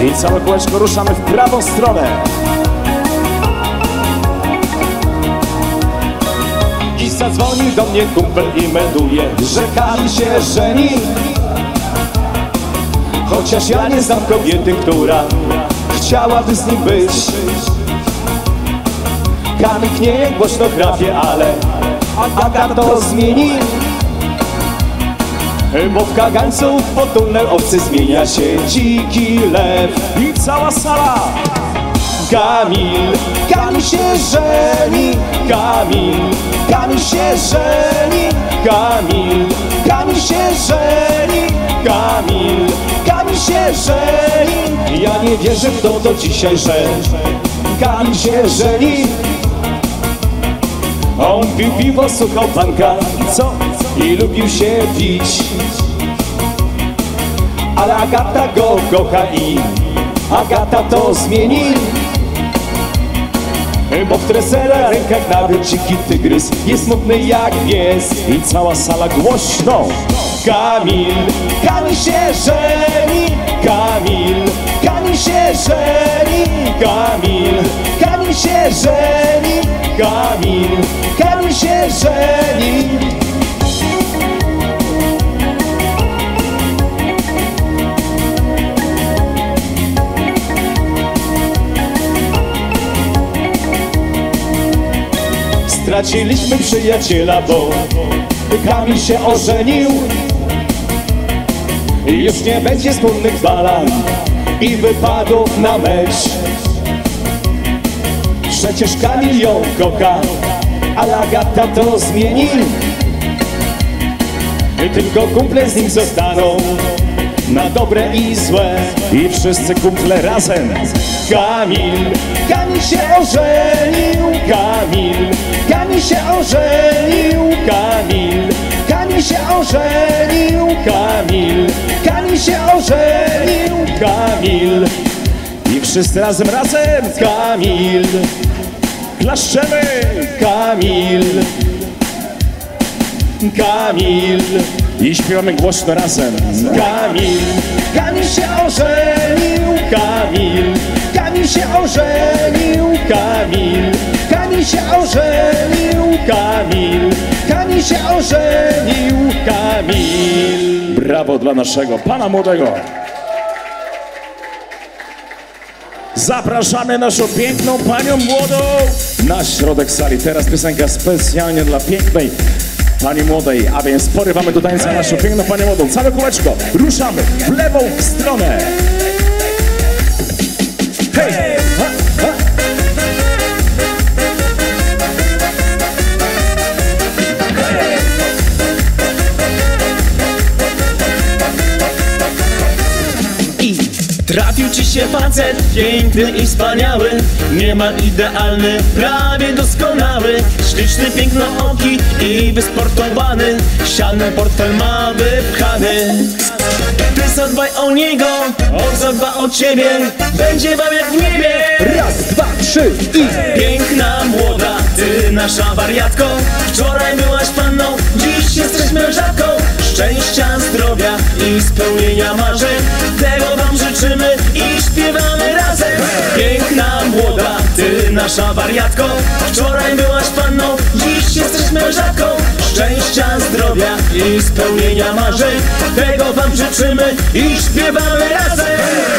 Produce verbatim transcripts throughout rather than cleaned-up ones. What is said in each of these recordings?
I całe kółeczko ruszamy w prawą stronę. I zadzwonił do mnie kumpel i melduje, że Kamil się żeni. Chociaż ja nie znam kobiety, która chciałaby z nim być. Kamil knieje głośno chrapie, ale Aga to zmieni. Bo w kagańcu pod tunel obcy zmienia się dziki lew. I cała sala. Kamil, Kamil się żeni. Kamil, Kamil się żeni. Kamil, Kamil się żeni. Kamil, Kamil się żeni. Ja nie wierzę w to do dzisiaj, że Kamil się żeni. On pił piwo, słuchał panka, co? I lubił się pić. Ale Agata go kocha i Agata to zmieni. Bo w tresera rękach nawet dziki tygrys jest smutny jak pies. I cała sala głośno. Kamil, Kamil się żeni. Kamil, Kamil się żeni. Kamil, Kamil się żeni. Kamil, Kamil się żeni. Straciliśmy przyjaciela, bo Kamil się ożenił. Już nie będzie wspólnych balan i wypadów na mecz. Przecież Kamil ją kocha, ale Agata to zmieni. Tylko kumple z nim zostaną na dobre i złe. I wszyscy kumple razem. Kamil, Kamil się ożenił. Kamil, Kamil się ożenił. Kamil, Kamil się ożenił. Kamil, Kamil się ożenił. Kamil. I wszyscy razem, razem. Kamil. Klaszczemy. Kamil. Kamil. I śpiewamy głośno razem. Kamil, Kamil się ożenił. Kamil, Kamil się ożenił. Kamil, Kamil się ożenił. Kamil, Kamil się ożenił. Kamil. Brawo dla naszego pana młodego. Zapraszamy naszą piękną panią młodą na środek sali. Teraz piosenka specjalnie dla pięknej pani młodej, a więc porywamy do tańca naszą piękną panią młodą. Całe kółeczko, ruszamy w lewą stronę. Hej! Ha, ha. I trafił ci się facet piękny i wspaniały, niemal idealny, prawie doskonały. Śliczny, pięknooki i wysportowany, ścianę portfel ma wypchany. Ty zadbaj o niego, on zadba o ciebie, będzie wam jak w niebie. Raz, dwa, trzy i... Piękna, młoda, ty nasza wariatko. Wczoraj byłaś panną, dziś jesteś mężatką. Szczęścia, zdrowia i spełnienia marzeń, tego wam życzymy i śpiewamy razem. Piękna, młoda, ty nasza wariatko. Wczoraj byłaś panną, dziś jesteś mężatką. Szczęścia, zdrowia i spełnienia marzeń, tego wam życzymy i śpiewamy razem.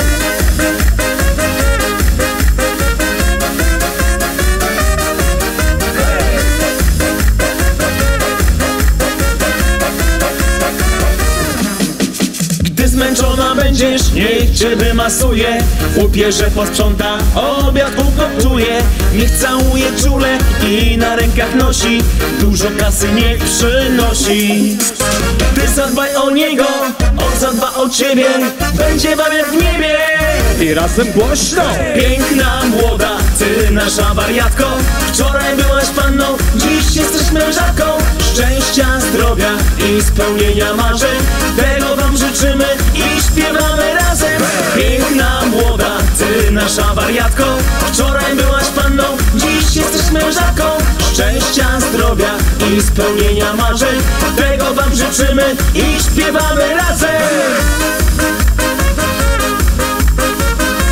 Zmęczona będziesz, niech cię wymasuje, upierze posprząta, obiad ugotuje, niech całuje czule i na rękach nosi, dużo kasy niech przynosi. Ty zadbaj o niego, on zadba o ciebie, będzie wam jak w niebie. I razem głośno. Piękna, młoda, ty nasza wariatko. Wczoraj byłaś panną, dziś jesteś mężatką. Szczęścia, zdrowia i spełnienia marzeń, tego wam życzymy i śpiewamy razem. Piękna, młoda, ty nasza wariatko. Wczoraj byłaś panną, dziś jesteś mężatką. Szczęścia, zdrowia i spełnienia marzeń, tego wam życzymy i śpiewamy razem.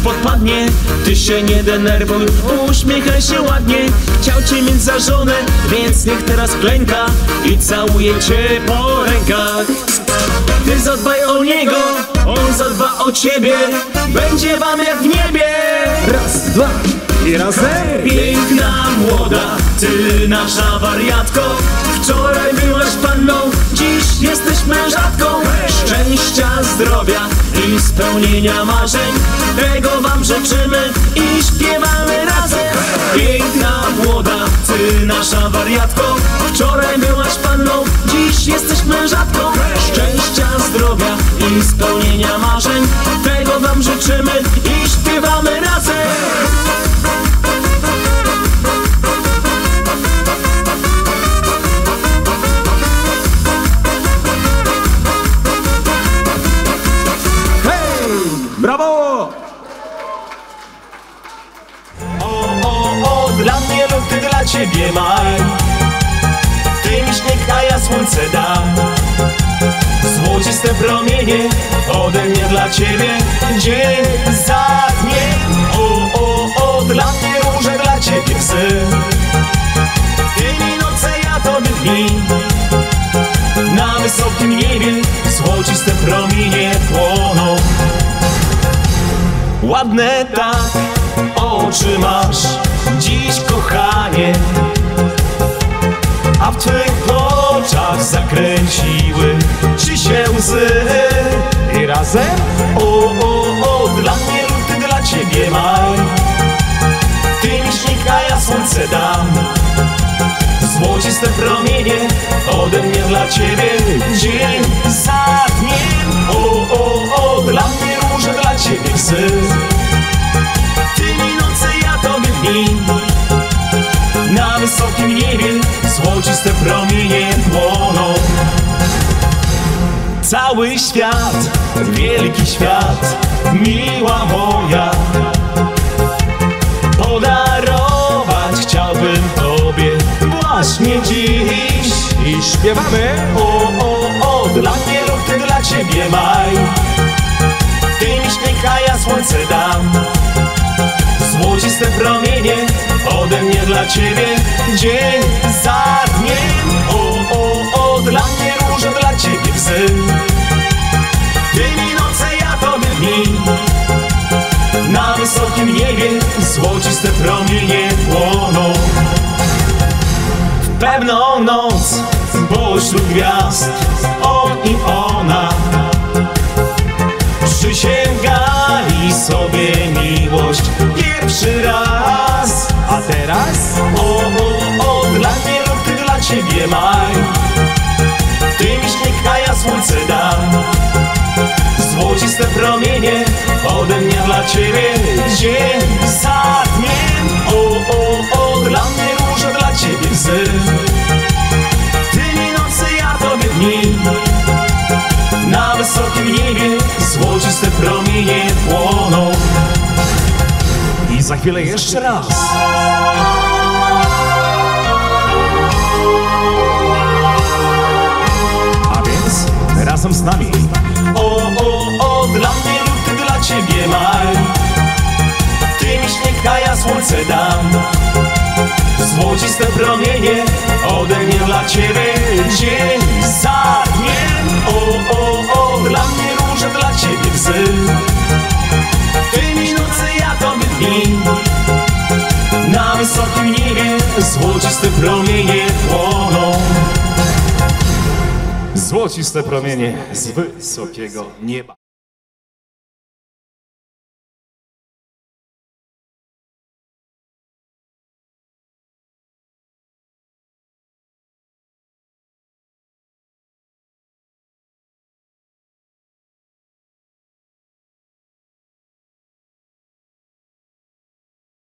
podpadnie, ty się nie denerwuj, uśmiechaj się ładnie. Chciał cię mieć za żonę, więc niech teraz klęka i całuje cię po rękach. Ty zadbaj o niego, on zadba o ciebie, będzie wam jak w niebie. Raz, dwa i razem. Piękna młoda, ty nasza wariatko. Wczoraj byłaś panną, dziś jesteś mężatką. Szczęścia, zdrowia i spełnienia marzeń, tego wam życzymy i śpiewamy razem. Piękna młoda, ty nasza wariatko. Wczoraj byłaś panną, dziś jesteś mężatką. Szczęścia, zdrowia i spełnienia marzeń, tego wam życzymy i śpiewamy razem. Brawo! O, o, o, dla mnie lub ty dla ciebie maj. Ty mi śnieg, a ja słońce dam. Złociste promienie ode mnie dla ciebie dzień za dniem. O, o, o, dla mnie róże, dla ciebie psy. Ty mi noce, ja tobie dni. Na wysokim niebie złociste promienie płoną. Ładne tak oczy masz dziś, kochanie, a w twych oczach zakręciły ci się łzy. I razem. O, o, o, dla mnie lub ty dla ciebie maj. Ty mi śnieg, a ja słońce dam. Złociste promienie ode mnie dla ciebie dzień za dniem. O, o, o, dla mnie róże, dla ciebie psy. Ty mi noce, ja tobie dni. Na wysokim niebie złociste promienie płoną. Cały świat, wielki świat, miła moja, podarować chciałbym tobie właśnie dziś. I śpiewamy. O, o, o, dla mnie lub ty dla ciebie maj. Ty mi śnieg, a ja słońce dam. Złociste promienie ode mnie dla ciebie dzień za dniem. O, o, o, dla mnie róże, dla ciebie psy. Ty mi noce, ja tobie dni. Na wysokim niebie złociste promienie płoną. W pewną noc pośród gwiazd on i ona przysięgali sobie miłość pierwszy raz. A teraz? O, o, o, dla mnie lub ty dla ciebie maj. Ty mi śnieg, a ja słońce dam. Złociste promienie ode mnie dla ciebie dzień za dniem. O, o, o, dla mnie róże, dla ciebie psy. Ty mi noce, ja tobie dni. Na wysokim niebie złociste promienie płoną. I za chwilę jeszcze raz. A więc razem z nami. O, o, o, dla mnie lub ty dla ciebie maj. Ty mi śnieg, a ja słońce dam. Złociste promienie ode mnie dla ciebie dzień za dniem. O, o, o, dla mnie róże, dla ciebie psy. Ty mi noce, ja tobie dni. Na wysokim niebie złociste promienie płoną. Złociste promienie z wysokiego nieba.